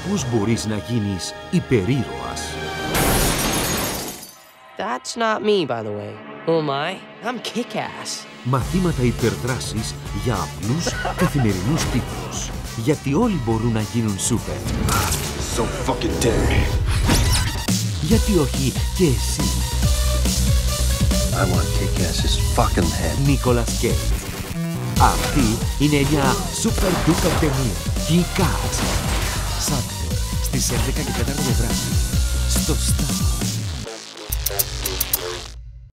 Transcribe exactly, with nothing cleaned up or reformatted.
πώς μπορείς να γίνεις υπερήρωας. That's not me, by the way. Who am I? I'm kick-ass. Μαθήματα υπερδράσης για απλούς καθημερινούς τύπους. Γιατί όλοι μπορούν να γίνουν σούπερ. So fucking dead. Γιατί όχι και εσύ. I want to kick ass's fucking head. Νίκολας Κέιτ. Αυτή είναι μια super duper ταινία. Kick-Ass. Σάββατο στις έντεκα και τέσσερα το βράδυ. Στο Star.